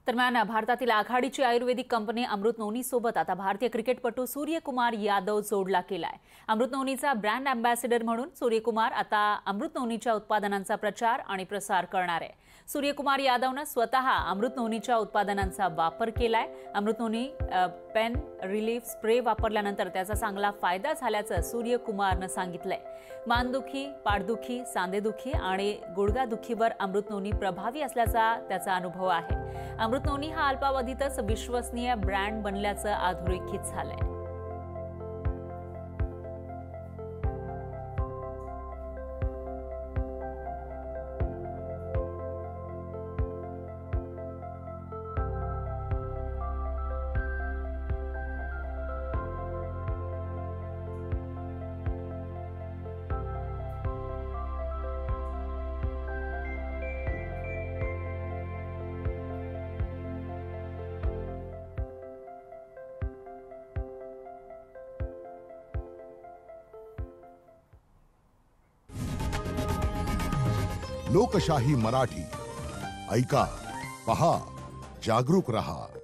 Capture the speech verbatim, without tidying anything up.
दरम्यान भारतातील आघाडीची आयुर्वेदिक कंपनी अमृत नोनी सोबत आता भारतीय क्रिकेटपटू सूर्यकुमार यादव जोडला केलाय। अमृत नोनीचा ब्रँड अँबॅसेडर म्हणून सूर्यकुमार आता अमृत नोनीच्या उत्पादनांचा प्रचार आणि प्रसार करणार आहे। सूर्यकुमार यादवने स्वतः अमृत नोनीच्या उत्पादनांचा वापर केलाय। अमृत नोनी पेन रिलीफ स्प्रे वापरल्यानंतर त्याचा चांगला फायदा झाल्याचं सूर्यकुमारने सांगितलंय। मानदुखी, पाठदुखी, सांधेदुखी आणि गुडघादुखीवर अमृत नोनी प्रभावी असल्याचा त्याचा अनुभव आहे। अमृत नोनी हा अल्पावधीतच विश्वसनीय ब्रँड बनल्याचं अधोरेखित झालंय। लोकशाही मराठी ऐका, पहा, जागरूक रहा।